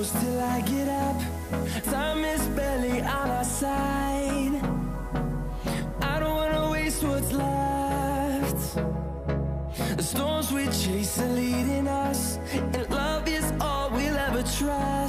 close till I get up. Time is barely on our side. I don't wanna waste what's left. The storms we chase are leading us, and love is all we'll ever try.